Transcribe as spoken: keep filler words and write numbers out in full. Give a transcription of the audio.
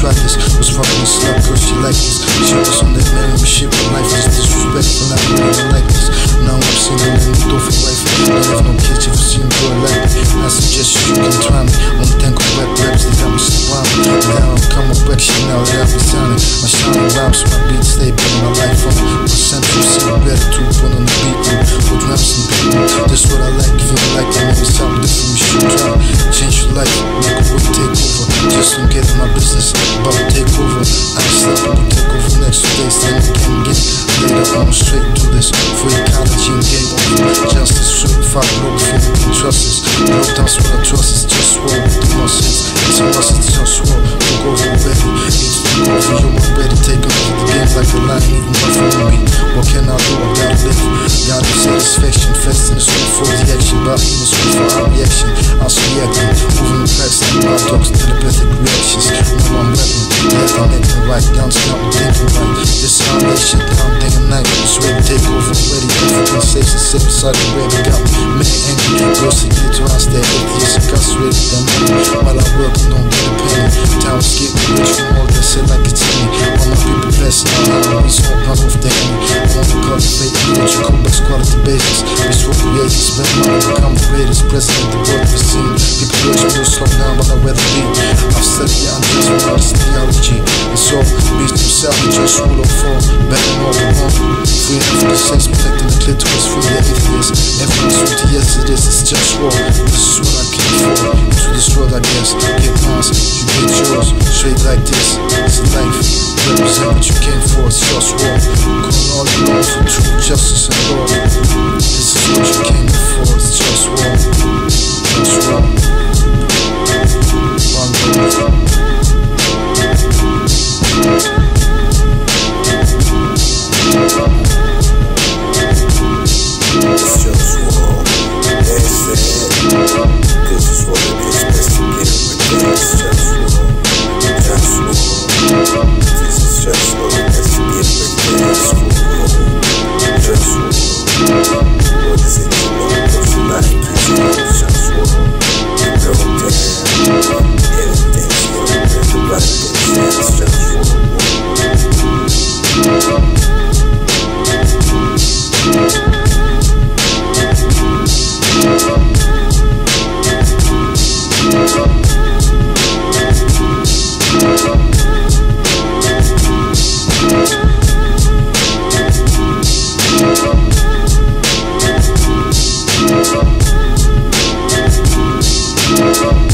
practice. Was fucking a slut cause she liked this. She was on that membership and life is disrespectful. I really don't like this. Now I'm single and moved off a wife. I have no kids if you see a girl like me. I suggest you can try me. On ten web raps, they got me surrounded. Now I'm coming back, shit now that I've been signing. My shining rhymes, my beats, they put my life on. Percentual, see better to put on the beat room. With drums and people, that's what I like. If you don't like it, maybe something different, we should try. Change your life, make a work take over. Just don't get in my business, about to take over. I just stop to take over next two days, then again, again. Later on, straight do this. For ecology and game over. Justice, certified, global firm, you can trust us. No doubts what I trust is just war with the muscles. It's a must, it's just war. Look over ready, it's the over, you're my ready. Take over the game like a lion, even nothing on me. What can I do? I gotta live. Gotta satisfaction, fasting is good for the action. Body is good for our reaction. I was reacting, moving the past like my dogs, telepathic reactions. Now I'm rapping, yeah, I'm making it right. Down to I'm thinking right. This how I lay shit down day and night. It's ready to take over already. African states and sit beside the red. Got me mad angry. Girls to get to us that atheists incarcerated them money. While I work, I don't get a penny. Time is getting rich from all that shit like it's in me. All my people blessing, I'm always home, run off the enemy. I want to cultivate image, you come back quality basis. Bitch for creators, spend money, become the greatest president the world has seen. People urge me to slow down, but I'd rather be. I've studied the ideas without this theology. And so, beast to salvage, just rule of fall. Better more than one. Free enough for the sex, protecting the clitoris from the atheists. Everyone's with the yes, it is, it's just war. This is what I came for. To this world, I guess. Get mine, you get yours. Straight like this, it's life. Represent what you came for, it's just war. Calling all you long for truth, justice, and law. This is what you came for, it's just war. Just war. One love. It's just war. That's it. This is what it is, best to get it with it. It's just war. Just war. This is just war. Best to get with it. It's war. Just war. What is it you want? What you like? It's just war. Go down. Everything's going with the right thing. It's just war. We'll be right back.